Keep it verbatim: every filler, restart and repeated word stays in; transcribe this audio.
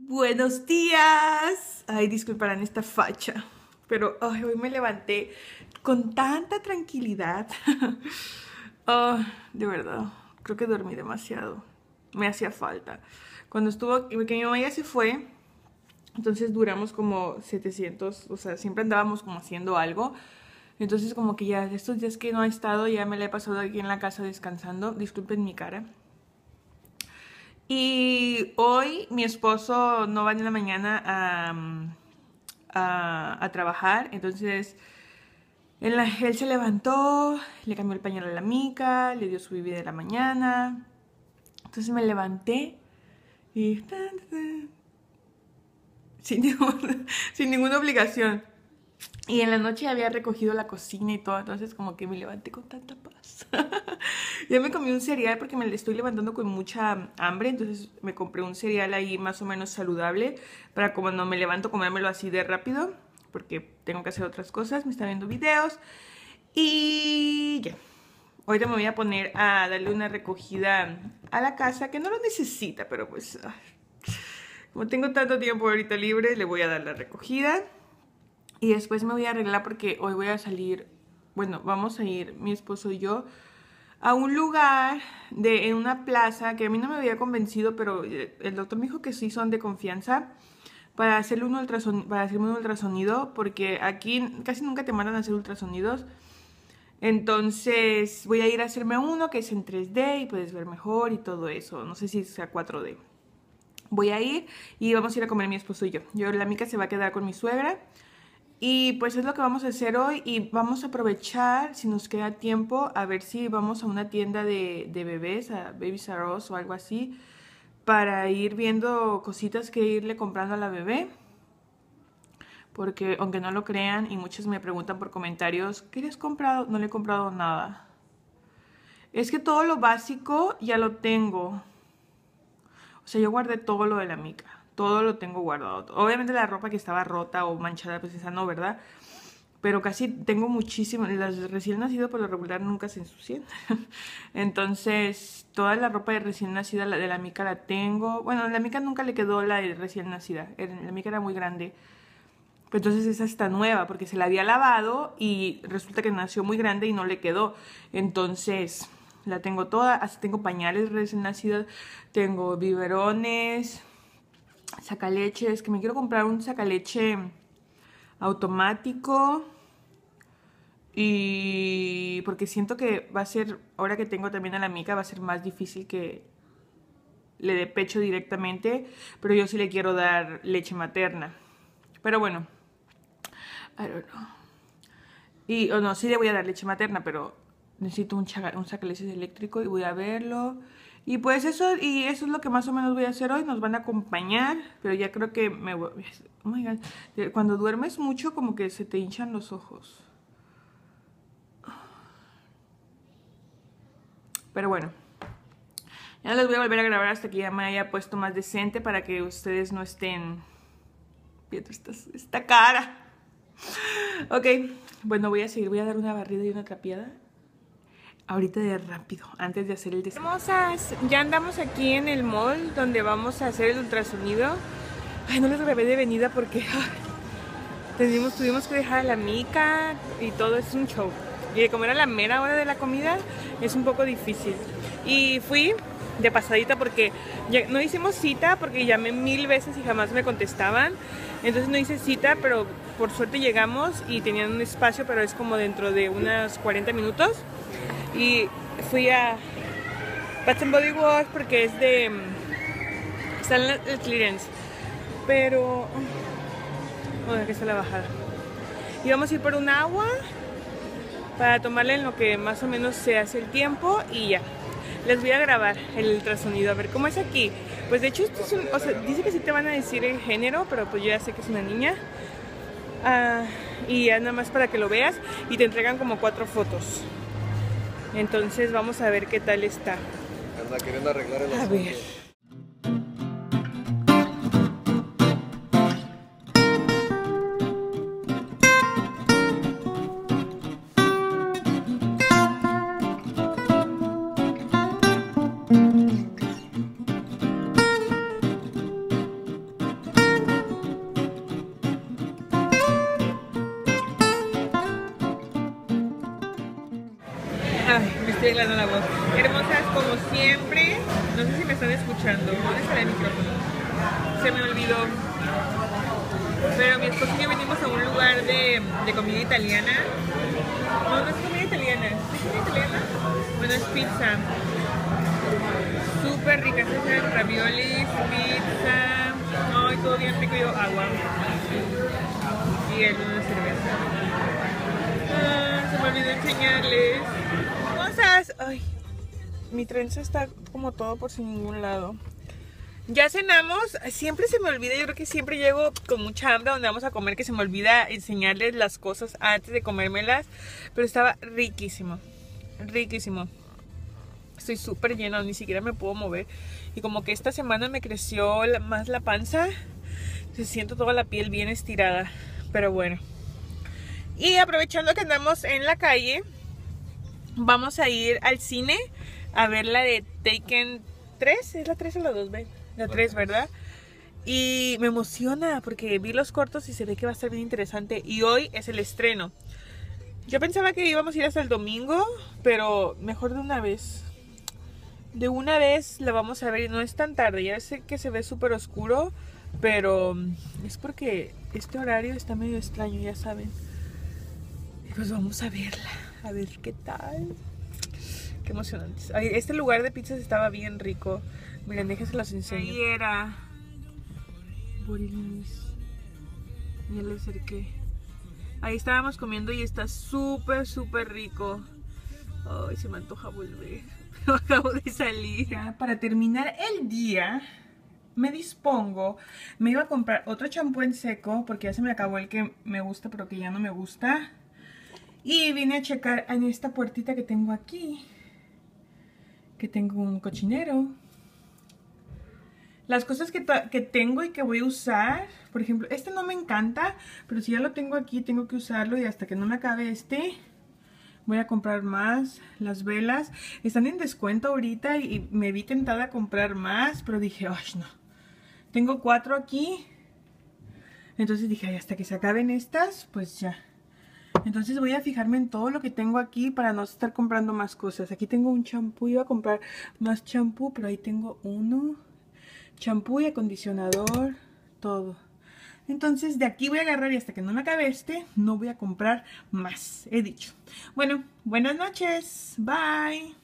Buenos días. Ay, disculparán esta facha, pero ay, hoy me levanté con tanta tranquilidad. Oh, de verdad, creo que dormí demasiado. Me hacía falta. Cuando estuvo, que mi mamá ya se fue, entonces duramos como setecientos, o sea, siempre andábamos como haciendo algo. Entonces como que ya estos días que no he estado, ya me la he pasado aquí en la casa descansando. Disculpen mi cara. Y hoy mi esposo no va en la mañana a, a, a trabajar, entonces él, él se levantó, le cambió el pañal a la mica, le dio su bebida de la mañana. Entonces me levanté y sin, ningún, sin ninguna obligación. Y en la noche había recogido la cocina y todo, entonces como que me levanté con tanta paz. Ya me comí un cereal porque me estoy levantando con mucha hambre, entonces me compré un cereal ahí más o menos saludable para cuando me levanto comérmelo así de rápido, porque tengo que hacer otras cosas, me está viendo videos y ya. Ahorita me voy a poner a darle una recogida a la casa que no lo necesita, pero pues como tengo tanto tiempo ahorita libre, le voy a dar la recogida. Y después me voy a arreglar porque hoy voy a salir, bueno, vamos a ir mi esposo y yo a un lugar de, en una plaza que a mí no me había convencido, pero el doctor me dijo que sí son de confianza para hacerle un ultrasonido, para hacerme un ultrasonido, porque aquí casi nunca te mandan a hacer ultrasonidos. Entonces voy a ir a hacerme uno que es en tres D y puedes ver mejor y todo eso. No sé si sea cuatro D. Voy a ir y vamos a ir a comer mi esposo y yo. Yo, la mica se va a quedar con mi suegra. Y pues es lo que vamos a hacer hoy y vamos a aprovechar, si nos queda tiempo, a ver si vamos a una tienda de, de bebés, a Babies R Us o algo así, para ir viendo cositas que irle comprando a la bebé. Porque aunque no lo crean y muchos me preguntan por comentarios, ¿qué le has comprado? No le he comprado nada. Es que todo lo básico ya lo tengo. O sea, yo guardé todo lo de la mica. Todo lo tengo guardado. Obviamente la ropa que estaba rota o manchada, pues esa no, ¿verdad? Pero casi tengo muchísimo. Las recién nacidas por lo regular nunca se ensucian. Entonces, toda la ropa de recién nacida la de la mica la tengo. Bueno, la mica nunca le quedó la de recién nacida. La mica era muy grande. Pero entonces esa está nueva porque se la había lavado y resulta que nació muy grande y no le quedó. Entonces, la tengo toda. Así tengo pañales recién nacidos. Tengo biberones, sacaleches, que me quiero comprar un sacaleche automático y porque siento que va a ser, ahora que tengo también a la mica, va a ser más difícil que le dé pecho directamente, pero yo sí le quiero dar leche materna. Pero bueno, I don't know. Y, o oh no, sí le voy a dar leche materna, pero necesito un, un sacaleches eléctrico y voy a verlo. Y pues eso, y eso es lo que más o menos voy a hacer hoy. Nos van a acompañar, pero ya creo que me voy... Oh my God. Cuando duermes mucho como que se te hinchan los ojos. Pero bueno, ya les voy a volver a grabar hasta que ya me haya puesto más decente para que ustedes no estén viendo esta, esta cara. Ok, bueno, voy a seguir, voy a dar una barrida y una trapeada ahorita de rápido, antes de hacer el desayuno. Hermosas, ya andamos aquí en el mall donde vamos a hacer el ultrasonido. Ay, no les grabé de venida porque ay, tuvimos, tuvimos que dejar a la mica y todo es un show. Y como era la mera hora de la comida, es un poco difícil. Y fui de pasadita porque ya no hicimos cita porque llamé mil veces y jamás me contestaban. Entonces no hice cita, pero por suerte llegamos y tenían un espacio, pero es como dentro de unos cuarenta minutos. Y fui a Bath and Body Works porque es de... está en el clearance. Pero... oh, aquí está la bajada. Y vamos a ir por un agua para tomarle en lo que más o menos se hace el tiempo y ya. Les voy a grabar el ultrasonido a ver cómo es aquí. Pues de hecho esto es un, o sea, dice que sí te van a decir el género, pero pues yo ya sé que es una niña. Uh, y ya nada más para que lo veas y te entregan como cuatro fotos. Entonces vamos a ver qué tal está. Anda queriendo arreglar el asunto. A ver. Estoy arreglando la voz. Hermosas, como siempre. No sé si me están escuchando. ¿Dónde está el micrófono? Se me olvidó. Pero mi esposo y yo venimos a un lugar de, de comida italiana. No, no es comida italiana. ¿Es comida italiana? Bueno, es pizza. Súper rica. Se hacen raviolis, pizza. Ay, todo bien rico. Yo agua. Y alguna cerveza. Ah, se me olvidó enseñarles. Cosas. Ay, mi trenza está como todo por sin ningún lado. Ya cenamos, siempre se me olvida, yo creo que siempre llego con mucha hambre donde vamos a comer, que se me olvida enseñarles las cosas antes de comérmelas, pero estaba riquísimo, riquísimo. Estoy súper llena, ni siquiera me puedo mover. Y como que esta semana me creció la, más la panza, se siento toda la piel bien estirada, pero bueno. Y aprovechando que andamos en la calle, vamos a ir al cine a ver la de Taken tres, ¿es la tres o la dos, ven? La tres, ¿verdad? Y me emociona porque vi los cortos y se ve que va a estar bien interesante. Y hoy es el estreno. Yo pensaba que íbamos a ir hasta el domingo, pero mejor de una vez. De una vez la vamos a ver y no es tan tarde. Ya sé que se ve súper oscuro, pero es porque este horario está medio extraño, ya saben. Y pues vamos a verla, a ver qué tal. Qué emocionante. Ay, este lugar de pizzas estaba bien rico. Miren, déjense los enseño. Ahí era Borilis. Ya le acerqué. Ahí estábamos comiendo y está súper, súper rico. Ay, se me antoja volver. Acabo de salir. Ya, para terminar el día, me dispongo. Me iba a comprar otro champú en seco porque ya se me acabó el que me gusta, pero que ya no me gusta. Y vine a checar en esta puertita que tengo aquí, que tengo un cochinero. Las cosas que, que tengo y que voy a usar, por ejemplo, este no me encanta, pero si ya lo tengo aquí, tengo que usarlo y hasta que no me acabe este, voy a comprar más. Las velas están en descuento ahorita y me vi tentada a comprar más, pero dije, ay no, tengo cuatro aquí, entonces dije, ay, hasta que se acaben estas, pues ya. Entonces voy a fijarme en todo lo que tengo aquí para no estar comprando más cosas. Aquí tengo un champú, iba a comprar más champú, pero ahí tengo uno. Champú y acondicionador, todo. Entonces de aquí voy a agarrar y hasta que no me acabe este, no voy a comprar más, he dicho. Bueno, buenas noches, bye.